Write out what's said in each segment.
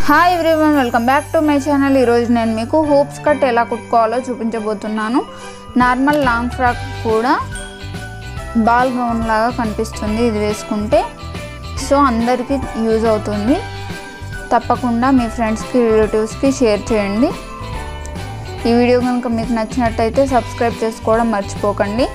Hi everyone, welcome back to my channel. ఈరోజు నేను మీకు హూప్స్ కట్ ఎలా కుట్టుకోవాలో చూపించబోతున్నాను. నార్మల్ లాంగ్ ఫ్రాక్ కూడా బాల్ గౌన్ లాగా కనిపిస్తుంది ఇది వేసుకుంటే. సో అందరికీ యూజ్ అవుతుంది. తప్పకుండా మీ ఫ్రెండ్స్కి, రిలేటివ్స్కి షేర్ చేయండి. ఈ వీడియో కనుక మీకు నచ్చినట్టయితే సబ్స్క్రైబ్ చేసుకోవడం మర్చిపోకండి.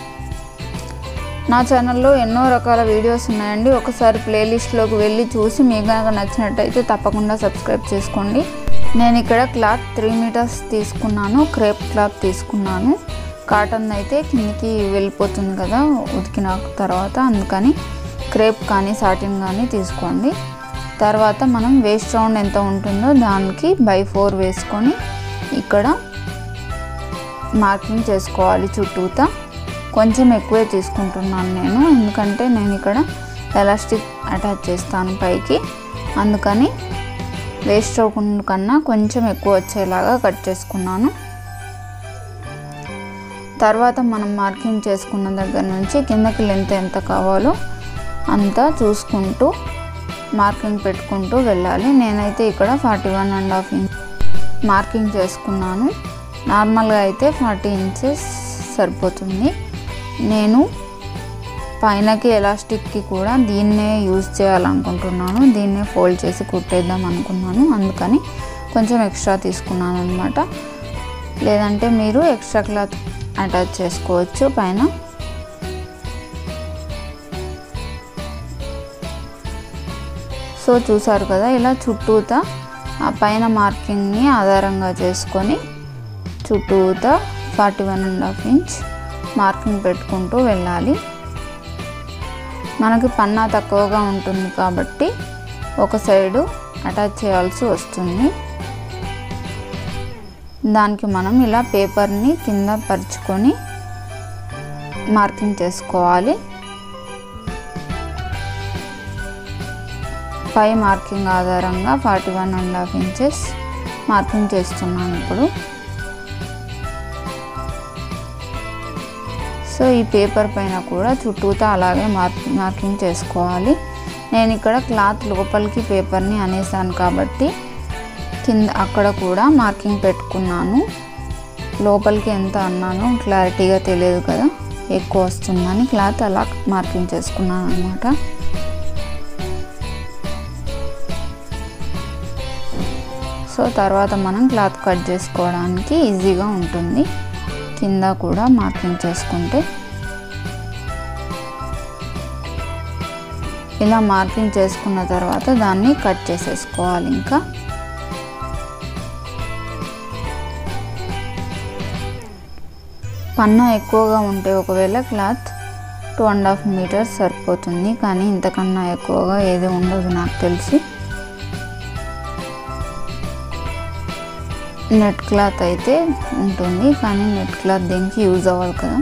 నా ఛానల్లో ఎన్నో రకాల వీడియోస్ ఉన్నాయండి. ఒకసారి ప్లేలిస్ట్లోకి వెళ్ళి చూసి మీకు కనుక నచ్చినట్టయితే తప్పకుండా సబ్స్క్రైబ్ చేసుకోండి. నేను ఇక్కడ క్లాత్ 3 మీటర్స్ తీసుకున్నాను. క్రేప్ క్లాత్ తీసుకున్నాను. కాటన్ అయితే కిందికి వెళ్ళిపోతుంది కదా ఉతికిన తర్వాత, అందుకని క్రేప్ కానీ సాటిన్ కానీ తీసుకోండి. తర్వాత మనం వేస్ట్ రౌండ్ ఎంత ఉంటుందో దానికి by4 వేసుకొని ఇక్కడ మార్కింగ్ చేసుకోవాలి. చుట్టూతా కొంచెం ఎక్కువే తీసుకుంటున్నాను నేను, ఎందుకంటే నేను ఇక్కడ ఎలాస్టిక్ అటాచ్ చేస్తాను పైకి. అందుకని వేస్ట్ రౌండ్ కన్నా కొంచెం ఎక్కువ వచ్చేలాగా కట్ చేసుకున్నాను. తర్వాత మనం మార్కింగ్ చేసుకున్న దగ్గర నుంచి కిందకి లెంత్ ఎంత కావాలో అంతా చూసుకుంటూ మార్కింగ్ పెట్టుకుంటూ వెళ్ళాలి. నేనైతే ఇక్కడ 41.5 ఇంచ్ మార్కింగ్ చేసుకున్నాను. నార్మల్గా అయితే 40 ఇంచెస్ సరిపోతుంది. నేను పైనకి ఎలాస్టిక్కి కూడా దీన్నే యూజ్ చేయాలనుకుంటున్నాను. దీన్నే ఫోల్డ్ చేసి కుట్టేద్దాం అనుకున్నాను. అందుకని కొంచెం ఎక్స్ట్రా తీసుకున్నాను అనమాట. లేదంటే మీరు ఎక్స్ట్రా క్లాత్ అటాచ్ చేసుకోవచ్చు పైన. సో చూసారు కదా, ఇలా చుట్టూతా ఆ పైన మార్కింగ్ని ఆధారంగా చేసుకొని చుట్టూతా 41.5 ఇంచ్ మార్కింగ్ పెట్టుకుంటూ వెళ్ళాలి. మనకి పన్నా తక్కువగా ఉంటుంది కాబట్టి ఒక సైడు అటాచ్ చేయాల్సి వస్తుంది. దానికి మనం ఇలా పేపర్ని కింద పరుచుకొని మార్కింగ్ చేసుకోవాలి. పై మార్కింగ్ ఆధారంగా 41.5 ఇంచెస్ మార్కింగ్ చేస్తున్నాను ఇప్పుడు. సో ఈ పేపర్ పైన కూడా చుట్టూతా అలాగే మార్కింగ్ చేసుకోవాలి. నేను ఇక్కడ క్లాత్ లోపలికి పేపర్ని అనేసాను కాబట్టి కింద అక్కడ కూడా మార్కింగ్ పెట్టుకున్నాను. లోపలికి ఎంత అన్నాను క్లారిటీగా తెలియదు కదా, ఎక్కువ వస్తుందని క్లాత్ అలా మార్కింగ్ చేసుకున్నాను అన్నమాట. సో తర్వాత మనం క్లాత్ కట్ చేసుకోవడానికి ఈజీగా ఉంటుంది. కింద కూడా మార్కింగ్ చేసుకుంటే ఇలా మార్కింగ్ చేసుకున్న తర్వాత దాన్ని కట్ చేసేసుకోవాలి. ఇంకా పన్నా ఎక్కువగా ఉంటే ఒకవేళ క్లాత్ 2.5 మీటర్స్ సరిపోతుంది. కానీ ఇంతకన్నా ఎక్కువగా ఏది ఉండదు నాకు తెలిసి. నెట్ క్లాత్ అయితే ఉంటుంది, కానీ నెట్ క్లాత్ దీనికి యూజ్ అవ్వాలి కదా.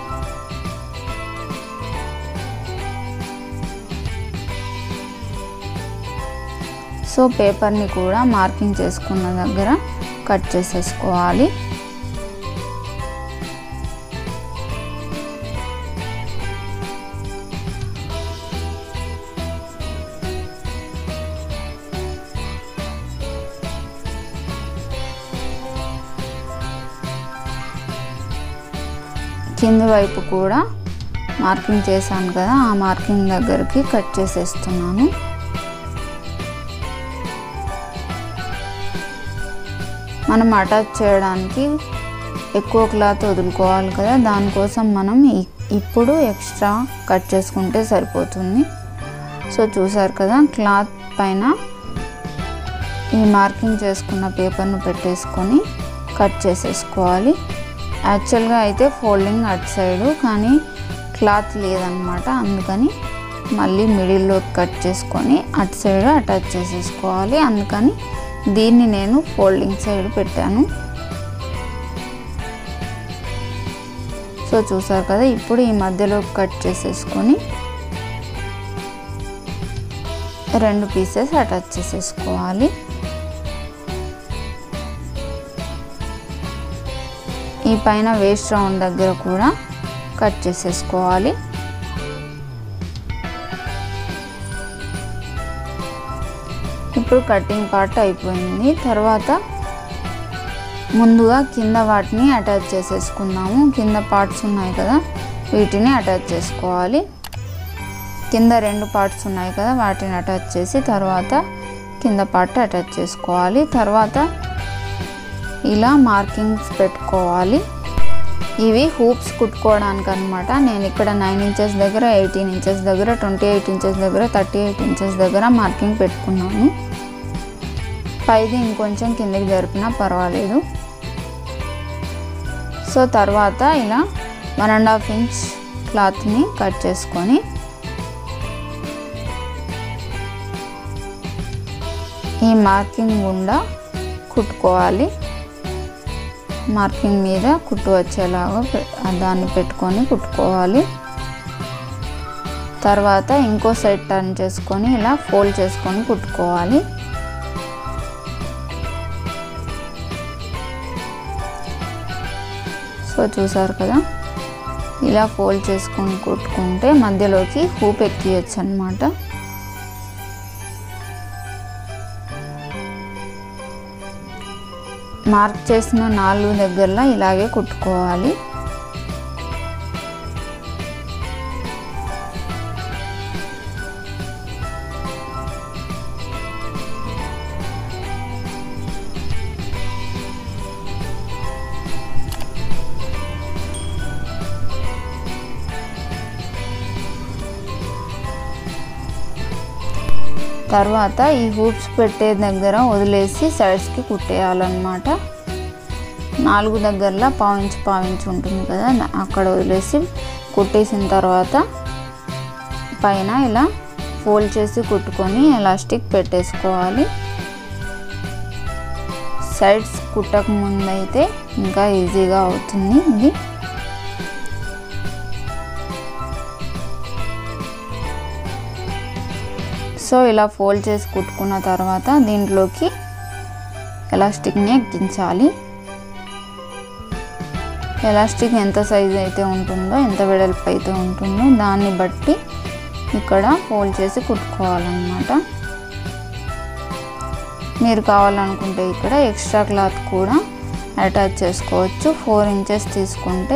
సో పేపర్ని కూడా మార్కింగ్ చేసుకున్న దగ్గర కట్ చేసేసుకోవాలి. కింది వైపు కూడా మార్కింగ్ చేశాను కదా, ఆ మార్కింగ్ దగ్గరికి కట్ చేసేస్తున్నాను. మనం అటాచ్ చేయడానికి ఎక్కువ క్లాత్ వదులుకోవాలి కదా, దానికోసం మనం ఇప్పుడు ఎక్స్ట్రా కట్ చేసుకుంటే సరిపోతుంది. సో చూసారు కదా, క్లాత్ పైన ఈ మార్కింగ్ చేసుకున్న పేపర్ను పెట్టేసుకొని కట్ చేసేసుకోవాలి. యాక్చువల్గా అయితే ఫోల్డింగ్ అటు సైడు, కానీ క్లాత్ లేదనమాట. అందుకని మళ్ళీ మిడిల్లో కట్ చేసుకొని అటు సైడ్ అటాచ్ చేసేసుకోవాలి. అందుకని దీన్ని నేను ఫోల్డింగ్ సైడ్ పెట్టాను. సో చూసారు కదా, ఇప్పుడు ఈ మధ్యలో కట్ చేసేసుకొని 2 పీసెస్ అటాచ్ చేసేసుకోవాలి. ఈ పైన వేస్ట్ రౌండ్ దగ్గర కూడా కట్ చేసేసుకోవాలి. ఇప్పుడు కటింగ్ పార్ట్ అయిపోయింది. తర్వాత ముందుగా కింద వాటిని అటాచ్ చేసేసుకుందాము. కింద పార్ట్స్ ఉన్నాయి కదా, వీటిని అటాచ్ చేసుకోవాలి. కింద 2 పార్ట్స్ ఉన్నాయి కదా, వాటిని అటాచ్ చేసి తర్వాత కింద పార్ట్ అటాచ్ చేసుకోవాలి. తర్వాత ఇలా మార్కింగ్స్ పెట్టుకోవాలి. ఇవి హూప్స్ కుట్టుకోవడానికి అనమాట. నేను ఇక్కడ 9 ఇంచెస్ దగ్గర, 18 ఇంచెస్ దగ్గర, 28 ఇంచెస్ దగ్గర, 38 ఇంచెస్ దగ్గర మార్కింగ్ పెట్టుకున్నాను. పైది ఇంకొంచెం కిందకి జరిపినా పర్వాలేదు. సో తర్వాత ఇలా 1.5 ఇంచ్ క్లాత్ని కట్ చేసుకొని ఈ మార్కింగ్ గుండా కుట్టుకోవాలి. మార్కింగ్ మీద కుట్టు వచ్చేలాగా దాన్ని పెట్టుకొని కుట్టుకోవాలి. తర్వాత ఇంకో సైడ్ టర్న్ చేసుకొని ఇలా ఫోల్డ్ చేసుకొని కుట్టుకోవాలి. సో చూసారు కదా, ఇలా ఫోల్డ్ చేసుకొని కుట్టుకుంటే మధ్యలోకి హూప్ ఎక్కియచ్చు అన్నమాట. మార్క్ చేసిన 4 దగ్గరలో ఇలాగే కుట్టుకోవాలి. తర్వాత ఈ హూప్స్ పెట్టే దగ్గర వదిలేసి సైడ్స్కి కుట్టేయాలన్నమాట. 4 దగ్గరలో పావు ఇంచ్ ఉంటుంది కదా, అక్కడ వదిలేసి కుట్టేసిన తర్వాత పైన ఇలా ఫోల్డ్ చేసి కుట్టుకొని ఎలాస్టిక్ పెట్టేసుకోవాలి. సైడ్స్ కుట్టక ముందు అయితే ఇంకా ఈజీగా అవుతుంది ఇది. సో ఇలా ఫోల్డ్ చేసి కుట్టుకున్న తర్వాత దీంట్లోకి ఎలాస్టిక్ని ఎక్కించాలి. ఎలాస్టిక్ ఎంత సైజ్ అయితే ఉంటుందో, ఎంత వెడల్పు అయితే ఉంటుందో దాన్ని బట్టి ఇక్కడ ఫోల్డ్ చేసి కుట్టుకోవాలన్నమాట. మీరు కావాలనుకుంటే ఇక్కడ ఎక్స్ట్రా క్లాత్ కూడా అటాచ్ చేసుకోవచ్చు. 4 ఇంచెస్ తీసుకుంటే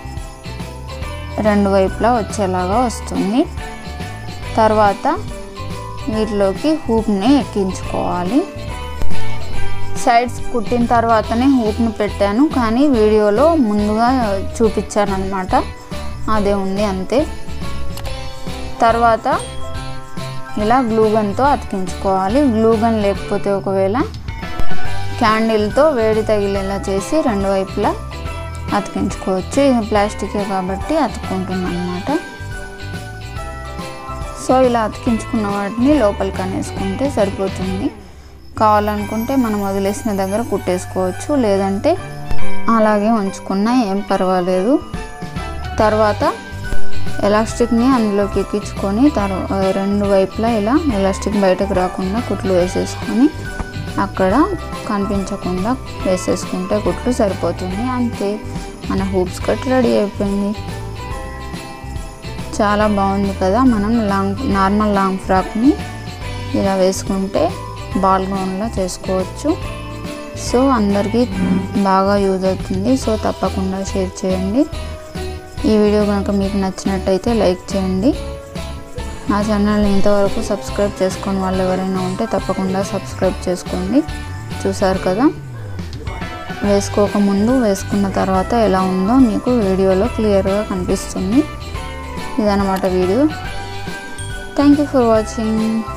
2 వైపులా వచ్చేలాగా వస్తుంది. తర్వాత వీటిలోకి హూప్ని ఎక్కించుకోవాలి. సైడ్స్ కుట్టిన తర్వాతనే హూప్ని పెట్టాను, కానీ వీడియోలో ముందుగా చూపించాను అన్నమాట, అదే ఉంది అంతే. తర్వాత ఇలా గ్లూగన్తో అతికించుకోవాలి. గ్లూగన్ లేకపోతే ఒకవేళ క్యాండిల్తో వేడి తగిలేలా చేసి 2 వైపులా అతికించుకోవచ్చు. ఇది ప్లాస్టికే కాబట్టి అతుక్కుంటుంది అన్నమాట. సో ఇలా అతికించుకున్న వాటిని లోపలికి అనేసుకుంటే సరిపోతుంది. కావాలనుకుంటే మనం వదిలేసిన దగ్గర కుట్టేసుకోవచ్చు, లేదంటే అలాగే ఉంచుకున్నా ఏం పర్వాలేదు. తర్వాత ఎలాస్టిక్ని అందులోకి ఎక్కించుకొని 2 వైపులా ఇలా ఎలాస్టిక్ బయటకు రాకుండా కుట్లు వేసేసుకొని అక్కడ కనిపించకుండా వేసేసుకుంటే కుట్లు సరిపోతుంది. అంతే, మన హూప్స్ కట్ రెడీ అయిపోయింది. చాలా బాగుంది కదా. మనం నార్మల్ లాంగ్ ఫ్రాక్ని ఇలా వేసుకుంటే బాల్ గౌన్లా చేసుకోవచ్చు. సో అందరికీ బాగా యూజ్ అవుతుంది. సో తప్పకుండా షేర్ చేయండి. ఈ వీడియో కనుక మీకు నచ్చినట్టయితే లైక్ చేయండి. నా ఛానల్ని ఇంతవరకు సబ్స్క్రైబ్ చేసుకొని వాళ్ళు ఎవరైనా ఉంటే తప్పకుండా సబ్స్క్రైబ్ చేసుకోండి. చూసారు కదా, వేసుకోకముందు వేసుకున్న తర్వాత ఎలా ఉందో మీకు వీడియోలో క్లియర్గా కనిపిస్తుంది. ఇదన్నమాట video. Thank you for watching.